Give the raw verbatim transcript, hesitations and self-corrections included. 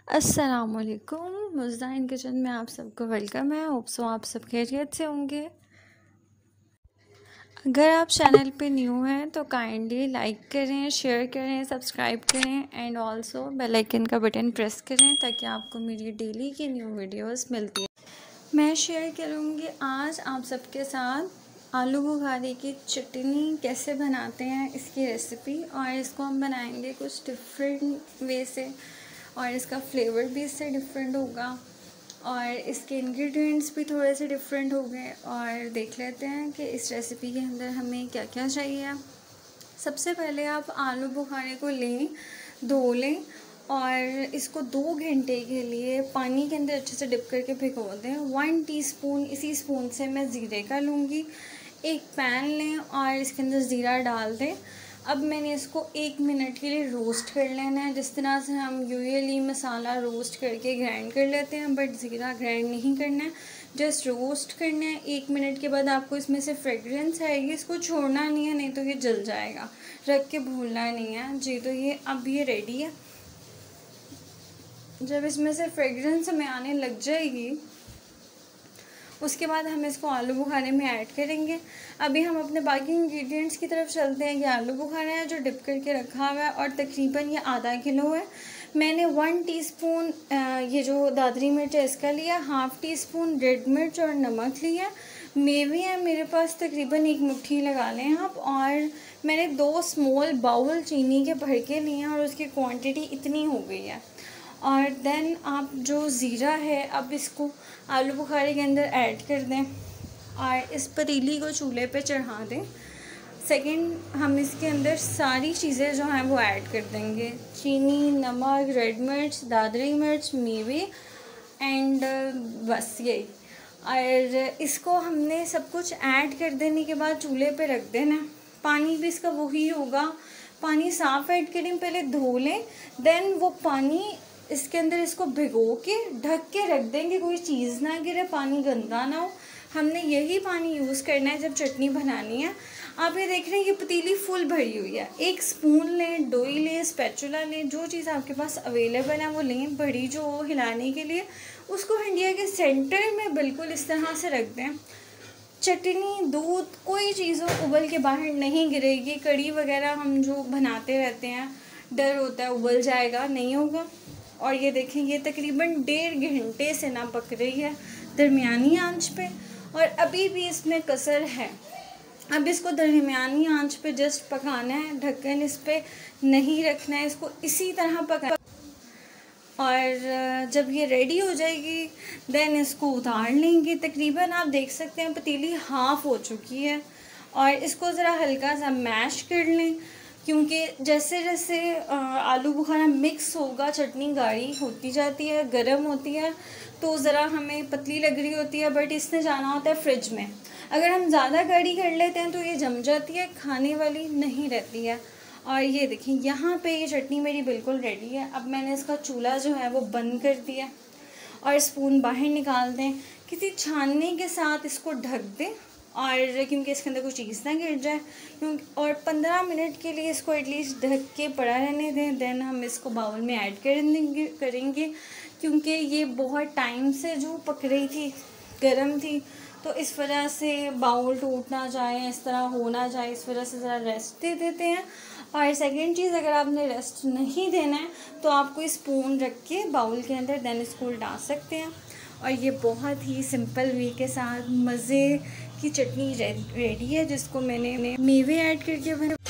अस्सलामुअलैकुम, मुज़्ज़ाइन किचन में आप सबको वेलकम है। होप सो आप सब खैरियत से होंगे। अगर आप चैनल पे न्यू हैं तो काइंडली लाइक करें, शेयर करें, सब्सक्राइब करें एंड ऑल्सो बेल आइकन का बटन प्रेस करें ताकि आपको मेरी डेली की न्यू वीडियोस मिलती है। मैं शेयर करूँगी आज आप सबके साथ आलू बुखारे की चटनी कैसे बनाते हैं, इसकी रेसिपी। और इसको हम बनाएंगे कुछ डिफरेंट वे से और इसका फ्लेवर भी इससे डिफरेंट होगा और इसके इंग्रेडिएंट्स भी थोड़े से डिफरेंट हो गए। और देख लेते हैं कि इस रेसिपी के अंदर हमें क्या क्या चाहिए। सबसे पहले आप आलू बुखारे को लें, धो लें और इसको दो घंटे के लिए पानी के अंदर अच्छे से डिप करके भिगो दें। वन टीस्पून इसी स्पून से मैं ज़ीरे का लूँगी। एक पैन लें और इसके अंदर ज़ीरा डाल दें। अब मैंने इसको एक मिनट के लिए रोस्ट कर लेना है, जिस तरह से हम यूजुअली मसाला रोस्ट करके ग्राइंड कर लेते हैं, बट ज़ीरा ग्राइंड नहीं करना है, जस्ट रोस्ट करना है। एक मिनट के बाद आपको इसमें से फ्रेगरेंस आएगी, इसको छोड़ना नहीं है, नहीं तो ये जल जाएगा। रख के भूलना नहीं है जी। तो ये अब ये रेडी है। जब इसमें से फ्रेगरेंस हमें आने लग जाएगी उसके बाद हम इसको आलू बुखारे में ऐड करेंगे। अभी हम अपने बाकी इंग्रेडिएंट्स की तरफ चलते हैं। ये आलू बुखारा है जो डिप करके रखा हुआ है और तकरीबन ये आधा किलो है। मैंने वन टीस्पून ये जो दादरी मिर्च है इसका लिया, हाफ़ टी स्पून रेड मिर्च और नमक लिया। मेवे हैं मेरे पास तकरीबन एक मुट्ठी लगा लें आप। और मैंने दो स्मॉल बाउल चीनी के भर के लिए हैं और उसकी क्वांटिटी इतनी हो गई है। और देन आप जो ज़ीरा है अब इसको आलू बुखारे के अंदर ऐड कर दें और इस पतीली को चूल्हे पे चढ़ा दें। सेकंड हम इसके अंदर सारी चीज़ें जो हैं वो ऐड कर देंगे, चीनी, नमक, रेड मिर्च, दादरी मिर्च, मेवे एंड बस यही। और इसको हमने सब कुछ ऐड कर देने के बाद चूल्हे पे रख देना। पानी भी इसका वही होगा, पानी साफ़ ऐड करें, पहले धो लें, देन वो पानी इसके अंदर इसको भिगो के ढक के रख देंगे, कोई चीज़ ना गिरे, पानी गंदा ना हो। हमने यही पानी यूज़ करना है जब चटनी बनानी है। आप ये देख रहे हैं कि पतीली फुल भरी हुई है। एक स्पून लें, डोई लें, स्पैचुला लें, जो चीज़ आपके पास अवेलेबल है वो लें, बड़ी जो हो हिलाने के लिए। उसको हंडिया के सेंटर में बिल्कुल इस तरह से रख दें। चटनी, दूध, कोई चीज़ हो उबल के बाहर नहीं गिरेगी। कड़ी वगैरह हम जो बनाते रहते हैं डर होता है उबल जाएगा, नहीं होगा। और ये देखें ये तकरीबन डेढ़ घंटे से ना पक रही है दरमियानी आंच पे और अभी भी इसमें कसर है। अब इसको दरमियानी आंच पे जस्ट पकाना है, ढक्कन इस पे नहीं रखना है, इसको इसी तरह पका। और जब ये रेडी हो जाएगी देन इसको उतार लेंगे। तकरीबन आप देख सकते हैं पतीली हाफ़ हो चुकी है और इसको ज़रा हल्का सा मैश कर लें, क्योंकि जैसे जैसे आलू बुखारा मिक्स होगा चटनी गाढ़ी होती जाती है, गर्म होती है, तो ज़रा हमें पतली लग रही होती है, बट इसने जाना होता है फ्रिज में। अगर हम ज़्यादा गाढ़ी कर लेते हैं तो ये जम जाती है, खाने वाली नहीं रहती है। और ये देखिए यहाँ पे ये चटनी मेरी बिल्कुल रेडी है। अब मैंने इसका चूल्हा जो है वो बंद कर दिया और स्पून बाहर निकाल दें, किसी छानने के साथ इसको ढक दें और क्योंकि इसके अंदर कोई चीज़ ना गिर जाए, क्योंकि और पंद्रह मिनट के लिए इसको एटलीस्ट ढक के पड़ा रहने दें। देन हम इसको बाउल में ऐड कर देंगे करेंगे क्योंकि ये बहुत टाइम से जो पक रही थी, गर्म थी, तो इस वजह से बाउल टूट ना जाए, इस तरह हो ना जाए, इस वजह से ज़रा रेस्ट दे देते हैं। और सेकेंड चीज़, अगर आपने रेस्ट नहीं देना है तो आप कोई स्पून रख के बाउल के अंदर देन इसको डाल सकते हैं। और ये बहुत ही सिंपल वे के साथ मज़े की चटनी रेडी है, जिसको मैंने मेवे ऐड करके